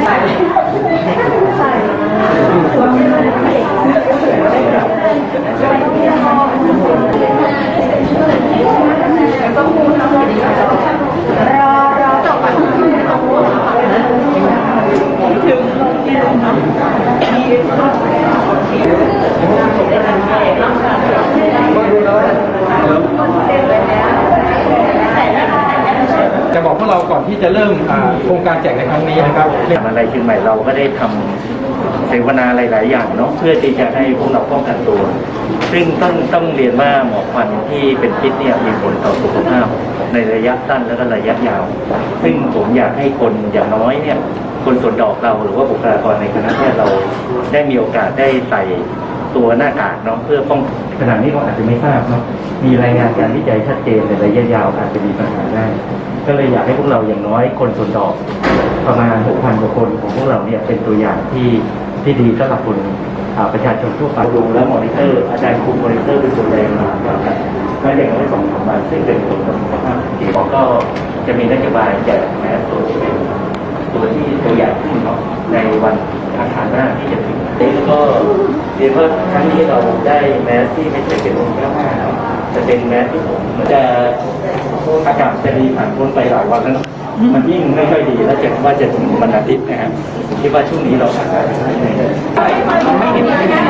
จะบอกพวกเราก่อนที่จะเริ่มโครงการแจกในครั้งนี้นะครับอะไรเชียงใหม่เราก็ได้ทำเสวนาหลายๆอย่างเนาะเพื่อที่จะให้พวกเราป้องกันตัวซึ่งต้องเรียนว่าหมอกควันที่เป็นพิษเนี่ยมีผลต่อสุขภาพในระยะสั้นและก็ระยะยาวซึ่งผมอยากให้คนอย่างน้อยเนี่ยคนส่วนดอกเราหรือว่าบุคลากรในคณะแพทย์เราได้มีโอกาสได้ใส่ตัวหน้ากากเนาะเพื่อป้องขณะนี้ก็อาจจะไม่ทราบเนาะมีรายงานการวิจัยชัดเจนในระยะยาวอาจจะมีปัญหาได้ก็เลยอยากให้พวกเราอย่างน้อยคนส่วนดอกประมาณ 6,000 กว่าคนของพวกเราเนี่ยเป็นตัวอย่างที่ดีสำหรับคนประชาชนทั่วไปดูและมอนิเตอร์อาจารย์ครูมอนิเตอร์เป็นตัวแทนมาก็อย่างน้อย2-3 วันซึ่งเป็นผลต่อสุขภาพที่ก็จะมีนโยบายแจกแมสตัวที่เป็นตัวอย่างขึ้นเนาะในวันอังคารหน้าที่จะถึงแล้วก็เรียนว่าครั้งนี้เราได้แมสที่ไม่ใช่เป็น95เนาะจะเป็นแมสที่ผมจะอากาศจะดีผ่านพ้นไปหลายวันแล้วมันยิ่งไม่ค่อยดีแล้วจะว่าจะถึงวันอาทิตย์นะครับคิดว่าช่วงนี้เราอาจจะไม่เห็น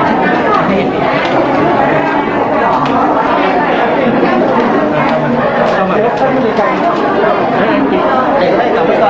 เข้ามาได้กลับไปก่อน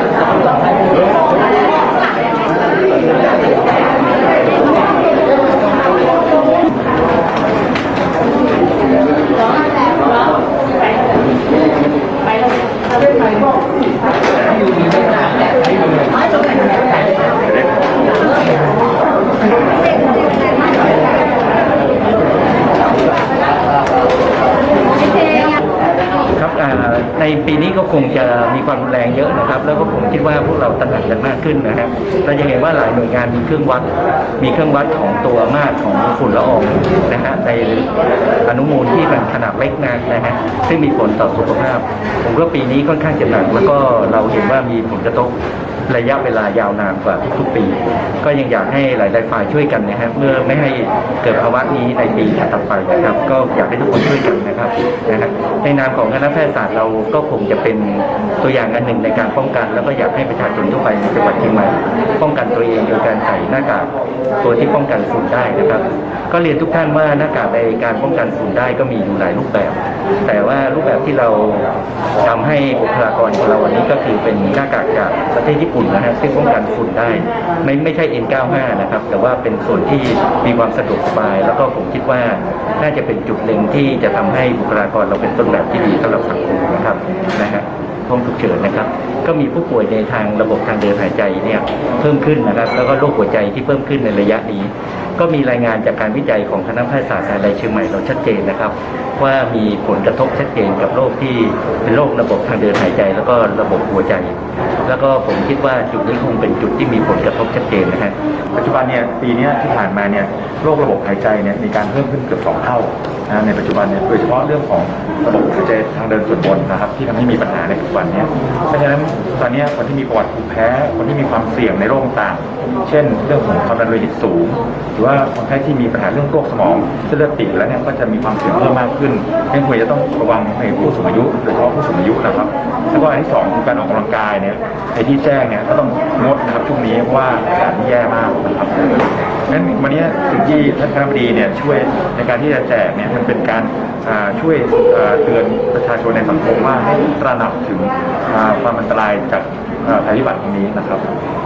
ในปีนี้ก็คงจะมีความรุนแรงเยอะนะครับแล้วก็ผมคิดว่าพวกเราตระหนักกันมากขึ้นนะฮะเราจะเห็นว่าหลายหน่วยงานมีเครื่องวัดของตัวมากของฝุ่นละอองนะฮะในอนุมูลที่มันขนาดเล็กนะฮะซึ่งมีผลต่อสุขภาพผมว่าปีนี้ค่อนข้างจะหนักแล้วก็เราเห็นว่ามีผลกระทบระยะเวลายาวนานกว่าทุกปีก็ยังอยากให้หลายๆฝ่ายช่วยกันนะฮะเมื่อไม่ให้เกิดภาวะนี้ในปีถัดไปนะครับก็อยากให้ทุกคนช่วยกันนะครับในนามของคณะแพทยศาสตร์เราก็คงจะเป็นตัวอย่างอันหนึ่งในการป้องกันแล้วก็อยากให้ประชาชนทั่วไปในจังหวัดเชียงใหม่ป้องกันตัวเองโดยการใส่หน้ากากตัวที่ป้องกันฝุ่นได้นะครับก็เรียนทุกท่านว่าหน้ากากในการป้องกันฝุ่นได้ก็มีอยู่หลายรูปแบบแต่ว่ารูปแบบที่เราทำให้บุคลากรของเราวันนี้ก็คือเป็นหน้ากากจากประเทศญี่ปุ่นนะฮะซึ่งป้องกันฝุ่นได้ไม่ใช่ N95 นะครับแต่ว่าเป็นส่วนที่มีความสะดวกสบายแล้วก็ผมคิดว่าน่าจะเป็นจุดหนึ่งที่จะทำให้บุคลากรเราเป็นต้นแบบที่ดีสำหรับสังคมนะครับห้องฉุกเฉินนะครับก็มีผู้ป่วยในทางระบบทางเดินหายใจเนี่ยเพิ่มขึ้นนะครับแล้วก็โรคหัวใจที่เพิ่มขึ้นในระยะนี้ก็มีรายงานจากการวิจัยของคณะแพทยศาสตร์ในเชียงใหม่เราชัดเจนนะครับว่ามีผลกระทบชัดเจนกับโรคที่เป็นโรคระบบทางเดินหายใจแล้วก็ระบบหัวใจแล้วก็ผมคิดว่าจุดนี้คงเป็นจุดที่มีผลกระทบชัดเจนนะฮะปัจจุบันเนี่ยปีนี้ที่ผ่านมาเนี่ยโรคระบบหายใจเนี่ยมีการเพิ่มขึ้นเกือบ2 เท่าในปัจจุบันเนี่ยโดยเฉพาะเรื่องของระบบหายใจทางเดินส่วนบนนะครับที่ทำให้มีปัญหาในปัจจุบันนี้เพราะฉะนั้นตอนนี้คนที่มีประวัติภูมิแพ้คนที่มีความเสี่ยงในโรคต่างเช่นเรื่องของความดันโลหิตสูงหรือว่าคนไข้ที่มีปัญหาเรื่องโรคสมองเส้นเลือดตีบแล้วเนี่ยก็จะมีความเสี่ยงเพิ่มมากขึ้นงั้นควรจะต้องระวังในผู้สูงอายุโดยเฉพาะผู้สูงอายุนะครับแล้วก็อันที่2คือการออกกำลังกายเนี่ยในที่แจ้งเนี่ยก็ต้องงดนะครับช่วงนี้เพราะว่าอากาศแย่มากนะครับงั้นวันนี้สิ่งที่ท่านคณบดีเนี่ยช่วยในการที่จะแจกเนี่ยมันเป็นการช่วยเตือนประชาชนในสังคมว่าให้ตระหนักถึงความอันตรายจากภัยพิบัติตรงนี้นะครับ